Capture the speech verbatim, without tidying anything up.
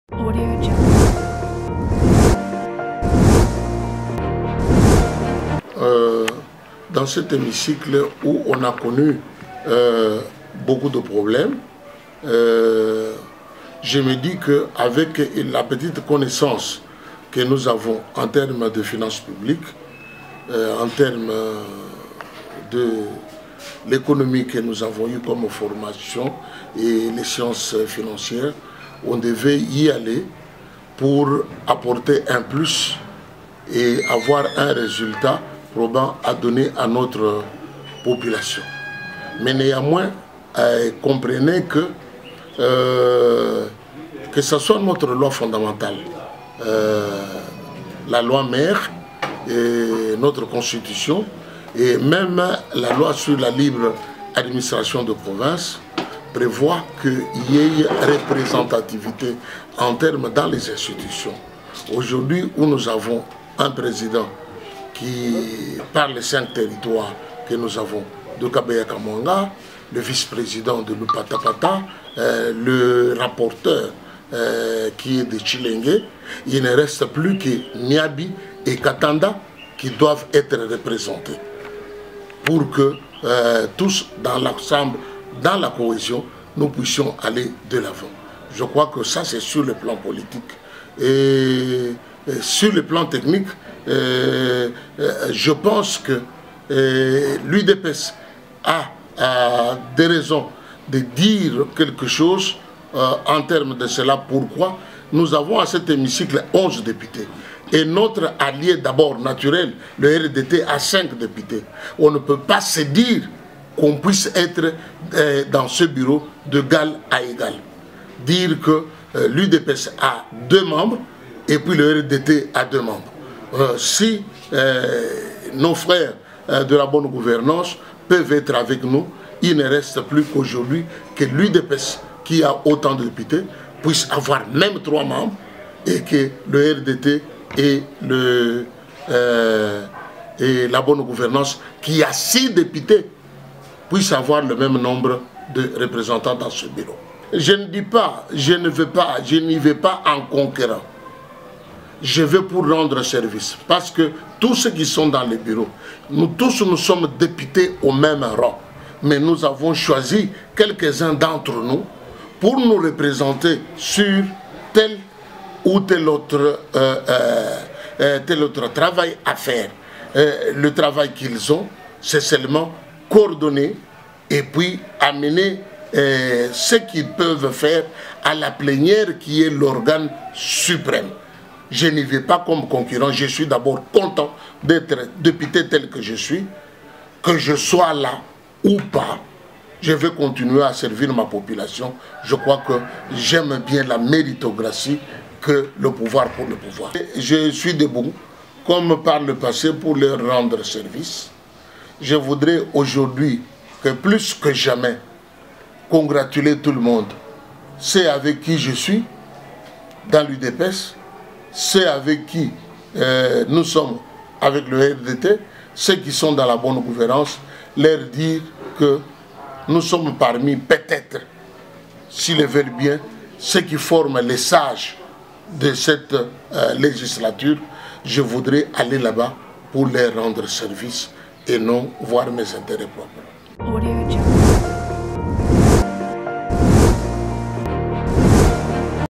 Audio Jungle. Euh, dans cet hémicycle où on a connu euh, beaucoup de problèmes, euh, je me dis qu'avec la petite connaissance que nous avons en termes de finances publiques, euh, en termes de l'économie que nous avons eue comme formation et les sciences financières, on devait y aller pour apporter un plus et avoir un résultat probant à donner à notre population. Mais néanmoins, euh, comprenez que euh, que ce soit notre loi fondamentale, euh, la loi mère, et notre constitution, et même la loi sur la libre administration de province, prévoit qu'il y ait représentativité en termes dans les institutions. Aujourd'hui, où nous avons un président qui parle les cinq territoires que nous avons, de Kabaya-Kamwanga, le vice-président de l'Upatapata, euh, le rapporteur euh, qui est de Chilenge, il ne reste plus que Niabi et Katanda qui doivent être représentés pour que euh, tous, dans l'ensemble, dans la cohésion, nous puissions aller de l'avant. Je crois que ça, c'est sur le plan politique. Et, et sur le plan technique, euh, euh, je pense que euh, l'U D P S a, a des raisons de dire quelque chose euh, en termes de cela. Pourquoi? Nous avons à cet hémicycle onze députés. Et notre allié d'abord naturel, le R D T, a cinq députés. On ne peut pas se dire qu'on puisse être euh, dans ce bureau d'égal à égal. Dire que euh, l'U D P S a deux membres et puis le R D T a deux membres. Euh, si euh, nos frères euh, de la bonne gouvernance peuvent être avec nous, il ne reste plus qu'aujourd'hui que l'U D P S, qui a autant de députés, puisse avoir même trois membres et que le R D T et, le, euh, et la bonne gouvernance, qui a six députés, puissent avoir le même nombre de représentants dans ce bureau. Je ne dis pas, je ne veux pas, je n'y vais pas en conquérant. Je vais pour rendre service. Parce que tous ceux qui sont dans les bureaux, nous tous nous sommes députés au même rang. Mais nous avons choisi quelques-uns d'entre nous pour nous représenter sur tel ou tel autre, euh, euh, tel autre travail à faire. Euh, le travail qu'ils ont, c'est seulement coordonner et puis amener euh, ce qu'ils peuvent faire à la plénière qui est l'organe suprême. Je n'y vais pas comme concurrent, je suis d'abord content d'être député tel que je suis, que je sois là ou pas. Je vais continuer à servir ma population. Je crois que j'aime bien la méritocratie que le pouvoir pour le pouvoir. Je suis debout, comme par le passé, pour leur rendre service. Je voudrais aujourd'hui, que plus que jamais, congratuler tout le monde. C'est avec qui je suis, dans l'U D P S, c'est avec qui euh, nous sommes avec le R D T, ceux qui sont dans la bonne gouvernance, leur dire que nous sommes parmi, peut-être, s'ils le veulent bien, ceux qui forment les sages de cette euh, législature. Je voudrais aller là-bas pour leur rendre service et non voir mes intérêts propres. Audio Jungle.